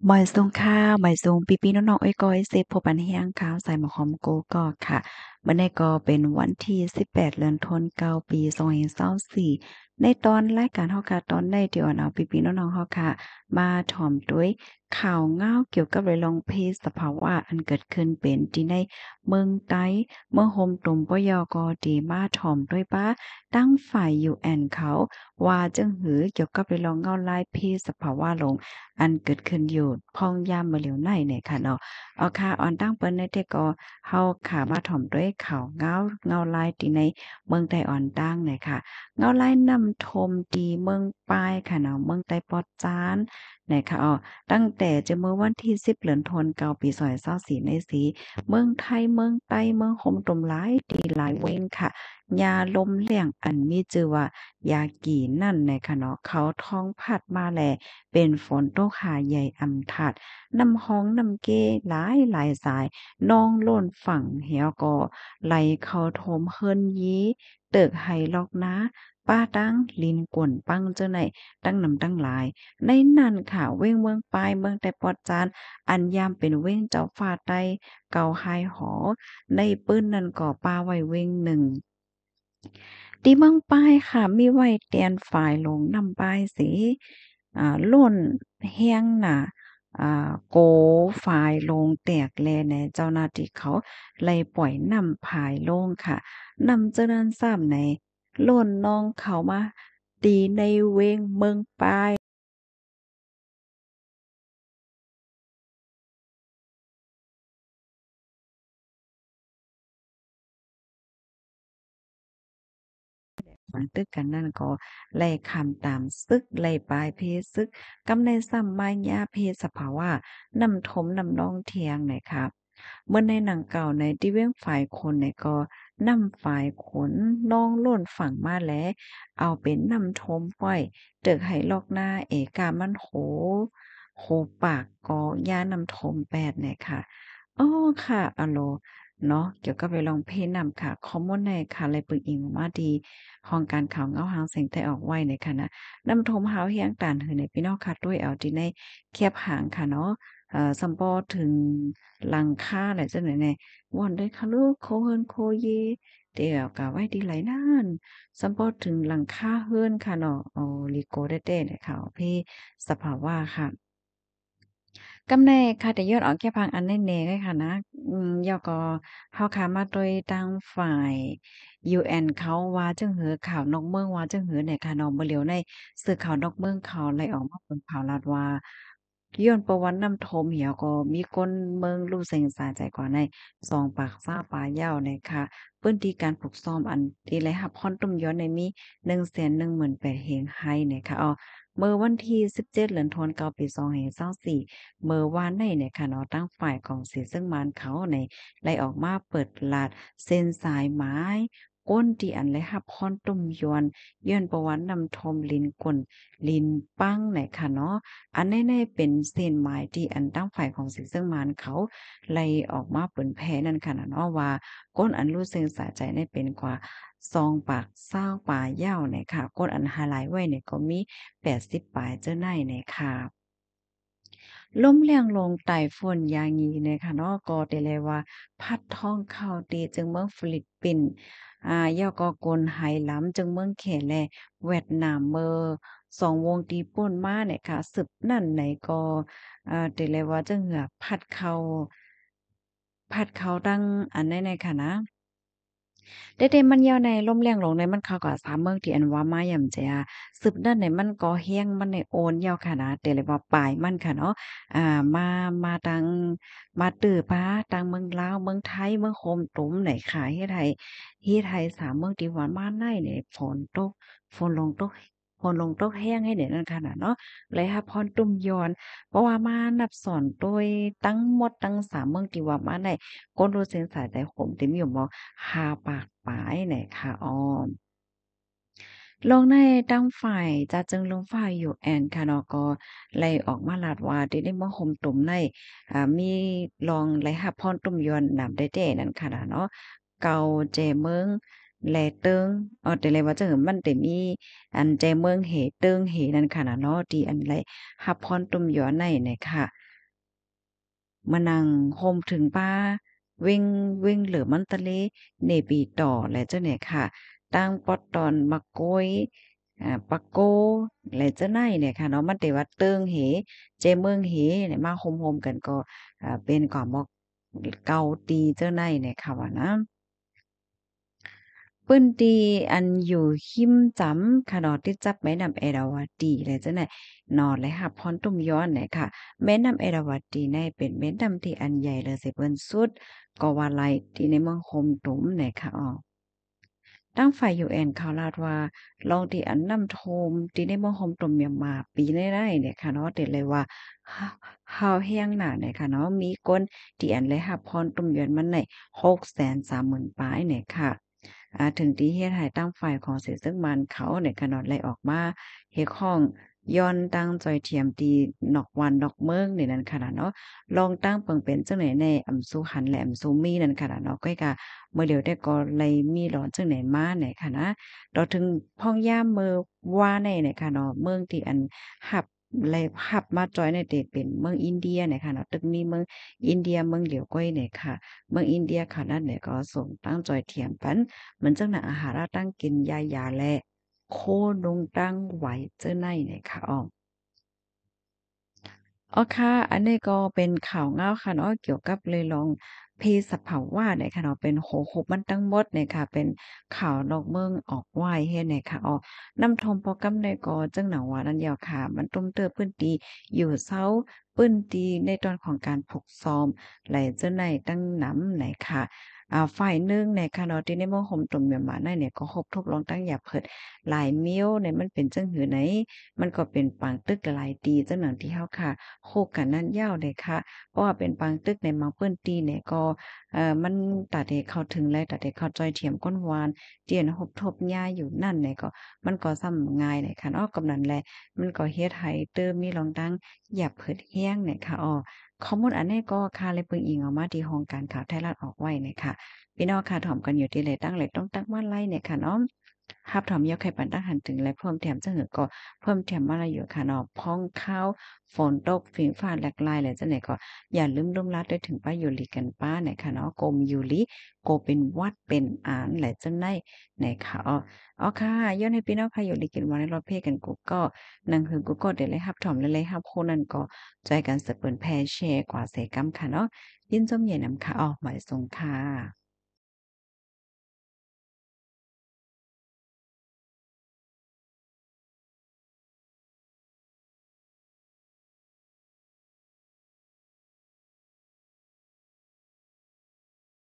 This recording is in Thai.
หมอยซุงค่ะหมอยซุงปีๆน้องๆอ้อยก้อยเซฟพบปันแห้งขาวใส่หมอหอมโกกอกค่ะมื้อนี้ก็เป็นวันที่18เดือนธันวาปี2024ในตอนรายการเฮาค่ะตอนในที่ว่าเอาปีๆน้องๆเฮาค่ะมาถ่อมด้วยข่าวง้าวเกี่ยวกับเรื่องเพศสภาวะอันเกิดขึ้นเป็นที่ในเมืองไต้เมื่อโฮมตุ่มปยกที่มาถ่อมด้วยป้าตั้งฝ่าย UN เขาว่าจั่งหือเกี่ยวกับเรื่องเงาลายเพศสภาวะลง อันเกิดขึ้นอยู่พ้องยามมื้อเหลียวในเนี่ยค่ะเนาะเอาค่ะออนตั้งเปิ้นในเทก็เฮาค่ะมาถ่อมด้วยข่าวเงาลายที่ในเมืองไต้ออนตั้งเนี่ยค่ะเงาลายนำทมที่เมืองปายค่ะเนาะเมืองไต้ปอดจานนะคะตั้งแต่จะเมื่อวันที่10เดือนธันวาปี2024ในสีเมืองไทยเมืองใต้เมืองหมตุ่มหลายที่หลายเว้งค่ะยาลมแล้งอันมีชื่อว่ายากี่นั่นนะคะเนาะเขาท้องพัดมาแล เป็นฝนตกหาใหญ่อำทัดน้ำฮ้องน้ำเก้หลายสายน้องโล้นฝั่งเหี่ยวก็ไหลเข้าโทมเฮิรนยี้เติกไห้ลอกนาป้าตั้งลินกวนปังเจ้าไหนตั้งนำตั้งหลายในนั้นค่ะเว้งเมืองปายเมืองแต่ปอดจานอันยามเป็นเว้งเจ้าฟ้าใต้เกาไฮหอในปื้นนั้นก็ป้าไว้เว้งหนึ่ง ที่เมืองปายค่ะมีไว้เตียนฝ่ายลงนำปายสิล้นแฮงน่ะโกฝ่ายลงแตกแลแหน่เจ้าหน้าที่เขาไล่ปล่อยนำผายลงค่ะนำเจานั้นซ้ำในล้นน้องเขามาตีในเวงเมืองปาย ฝังตึกกันนั่นก็ไล่คำตามซึกไล่ปลายเพซึกกำในซ้ำมายาเพสภาวะนำทมนำน้องเทียงหน่อยครับเมื่อในหนังเก่าในที่เว้งฝ่ายคนเนี่ยก็นำฝ่ายขนน้องโล่นฝั่งมาแล้วเอาเป็นนำทมป้อยเตึกให้ลอกหน้าเอกามันโหปากก็ย่านำทมแปดเนี่ยค่ะอ้อค่ะอะโลเนาะเกี่ยวกับไปลองเพลงนำค่ะข้อมูลในค่ะเลยปึงอิงมาดี ห้องการข่าวเงาหางเสียงแต่ออกไว้ในค่ะนะนำโทมหาวเฮียงตานหือในพี่น้องค่ะด้วยเอาที่ในแคบหางค่ะเนาะสัมปอถึงหลังคาแหละจังไหนแน่ว่อนได้ค่ะลูกโคเฮิรนโคเยเดี๋ยวกะไว้ดีไหลนั่นสัมปอถึงหลังคาเฮิรนค่ะเนาะลิโกได้เต้เนี่ยค่ะเพสภาวะค่ะ กำแน่ค่ะแต่ยอดออกแค่พังอันแน่ๆเลยค่ะนะยอก็เฮาค่ะมาโดยทางฝ่าย UN เขาว่าจั่งหือข่าวนอกเมืองว่าจั่งหือเนี่ยค่ะเนาะบ่เหลียวในสื่อข่าวนอกเมืองเขาไล่ออกมาเปิ่นข่าวรัฐว่าย้อนประวัติน้ำท่วมเหี่ยวก็มีคนเมืองรู้สึกสาใจกว่าในสองปากฟ้าป่าเหย้าเนี่ยค่ะพื้นที่การปลูกซ่อมอันที่ได้รับความตุ้มย้อนในมี118,000เฮงไฮเนี่ยค่ะเมื่อวันที่17เดือนธันวาคมปี2024 เมื่อวานนี้เนี่ยค่ะเนาะทางฝ่ายของศรีซึ่งมานเขาในได้ออกมาเปิดลาดเส้นสายไม้ก้นที่อันได้รับพรตุ้มย้อนประวัตินำทมลินกลลินปังเนี่ยค่ะเนาะอันแน่ๆเป็นเส้นไม้ที่อันทางฝ่ายของศรีซึ่งมานเขาไล่ออกมาเปิ่นแพนั่นค่ะเนาะว่าก้นอันรู้สึกสะใจได้เป็นกว่าซองปากเศร้าป่าเหย้าเนี่ยค่ะก้นอันไฮไลต์ไว้เนี่ยก็มี80ปลายเจ้าไหนเนี่ยค่ะ ลมแรงลงใต้ฝุ่นยางงี้เนี่ยค่ะเนาะก็ได้เลยว่าพัดท่องเข้าตีจึงเมืองฟิลิปปินส์ยอก็กลไหหลำจึงเมืองแขแลเวียดนามเมอสองวงตีป่นมาเนี่ยค่ะสืบนั่นไหนก็ได้เลยว่าจังเหือพัดเข้าดังอันไหนๆค่ะนะ เดๆมันยาวในลมแรงลงในมันเข้ากับสามเมืองที่อันว่ามาย่ำจะสืบนั่นในมันก็แฮ้งมันในโอนยาวค่ะนะแต่เลยว่าปลายมันค่ะเนาะอ่ามามาทางมาตื้อป้าทางเมืองลาวเมืองไทยเมืองโคมตุ่มไหนค่ะเฮ็ดให้สามเมืองที่ว่ามาในเนี่ยฝนลงตกฝนลงตกแห้งให้เดี๋ยวนั้นค่ะน่ะเนาะเลยรับพรตุ่มย้อนเพราะว่ามานับสอนโดยทั้งหมดทั้งสามเมืองที่ว่ามาได้คนรู้เส้นสายใจขมที่มีอยู่บ่ 5ปากปลายเนี่ยค่ะอ้อลงในตั้งฝ่ายจะจึงลงฝ่ายอยู่แอนค่ะเนาะก็ไล่ออกมาลาดว่าได้มาห่มตุ่มในมีลองไล่รับพรตุ่มยวนนำได้แท้นั่นค่ะน่ะเนาะเกาแจเมืองแลเติงแต่เลยว่าจังหือมันได้มีอันแจเมืองเหเติงเหนั่นค่ะน่ะเนาะที่อันไล่รับพรตุ่มยวนในเนี่ยค่ะมานั่งห่มถึงป้าเว่งเว่งเหลือมันตะเลเนปีต่อและเจ้าเนี่ยค่ะตั้งปอดตอนมะโกยปะโกและเจ้าไหนเนี่ยค่ะเนาะมันแต่ว่าเติงเหเจเมืองเหเนี่ยมาโฮมๆกันก็เป็นก่อมอกเกาตีเจ้าไหนเนี่ยค่ะว่านะเปิ้นตีอันอยู่หิมจำค่ะเนาะที่จับแม่น้ำเอราวตีและจังได๋เนาะและรับพรตุ้มย้อนเนี่ยค่ะแม่น้ำเอราวตีในเป็นแม่น้ำที่อันใหญ่เลยสิเปิ้นสุดก็ว่าไหลที่ในเมืองโฮมตุ้มเนี่ยค่ะอ้อ ตั้งฝ่าย UN เขาลาดว่าลองที่อันน้ำโทมที่ในเมืองโฮมตมเมียนมาปีได้เนี่ยค่ะเนาะเต็ดเลยว่าฮาวแฮงหน้าเนี่ยค่ะเนาะมีคนที่อันเลยรับพรตุ่มเยือนมันได้630,000ปลายเนี่ยค่ะถึงที่เฮ็ดให้ตั้งฝ่ายของเสซึ่งมันเขาเนี่ยค่ะเนาะไล่ออกมาเฮ็ดข้องย้อนตั้งจอยเทียมตีนอกวันนอกเมืองนี่นั่นค่ะน่ะเนาะลองตั้งเปิงเป็นจังไหนในอำสุหันและอำสุมีนั่นค่ะน่ะเนาะก้อยกะ เมื่อเดี๋ยวได้ก็เลยมีหลอนจังไหนมาไหนค่ะนะเราถึงพ้องย่ามมือว่าในเนี่ยค่ะเนาะเมืองที่อันหับเลยหับมาจอยในเตเป็นเมืองอินเดียเนี่ยค่ะเนาะตึกมีเมืองอินเดียเมืองเหลียวก้อยเนี่ยค่ะเมืองอินเดียค่ะนั่นเนี่ยก็ส่งตั้งจอยเทียมปันเหมือนจังหน่ะอาหารตั้งกินยาแลโคนุงตั้งไหวเจ้าในเนี่ยค่ะอ้อ อ๋อค่ะอันนี้ก็เป็นข่าวเงาค่ะเนาะเกี่ยวกับเรื่องของเพศสภาวะเนี่ยค่ะเนาะเป็นโหโหมันทั้งหมดเนี่ยค่ะเป็นข่าวนอกเมืองออกไหว้เฮ็ดเนี่ยค่ะอ๋อน้ำท่วมเพราะกำเนี่ยก็จั่งหนังว่านั่นแหล้วค่ะมันตุ้มเติบพื้นที่อยู่เซาพื้นที่ในตอนของการผูกซ้อมไหลเจ้าในตั้งน้ำไหนค่ะฝ่ายหนึ่งเนี่ยค่ะเนาะที่ในเมืองห่มตุ่มเมียนมาในเนี่ยก็ฮบทุกข์ร้องตั้งอย่าเพิดหลายมิ้วเนี่ยมันเป็นจั่งหือไหนมันก็เป็นปางตึกหลายตีจั่งหนังที่เฮาค่ะ โคกันนั่นยาวเลยค่ะเพราะว่าเป็นปางตึกในเมืองเปิ้นตีเนี่ยก็มันตัดให้เข้าถึงและตัดให้เข้าจ้อยเทียมก้นวานเจียนหบทบหญ้าอยู่นั่นเนี่ยก็มันก็ซ้ำง่ายเนี่ยค่ะเนาะกำนั้นแหละมันก็เฮ็ดให้เติมมีรองดังหยับเผิดแฮ้งเนี่ยค่ะอ้อข้อมูลอันนี้ก็ค่ะเลยเพิ่งอิงเอามาที่ห้องการข่าวไทยรัฐออกไว้เนี่ยค่ะพี่น้องค่ะถ่อมกันอยู่ที่เลยตั้งเลยต้องตั้งมาไล่เนี่ยค่ะเนาะรับถอมยกไข่ปันตั้งหันถึงและเพิ่มแถมจังหือก็เพิ่มแถมมาละอยู่ค่ะเนาะพ้องข้าว ฝนตกฝิ่งฟ้าแลกลายแหละจังได๋ก็อย่าลืมร่มรัดด้วยถึงป้ายูริกันป้าไหนค่ะเนาะกมยูริโกเป็นวัดเป็นอาแหละจังได๋ไหนค่ะอ้อค่ะย้อนให้พี่น้องพายูริกินวันในรถเพกันกูก็นังหือกูก็เดี๋ยวเลยรับถ่อมเลยรับโคนั้นก็ใจกันสะเปิ้นแพ่แชร์กว่าเสกำค่ะเนาะยินจมเย็นนำค่ะอ้อหมายสงค่ะ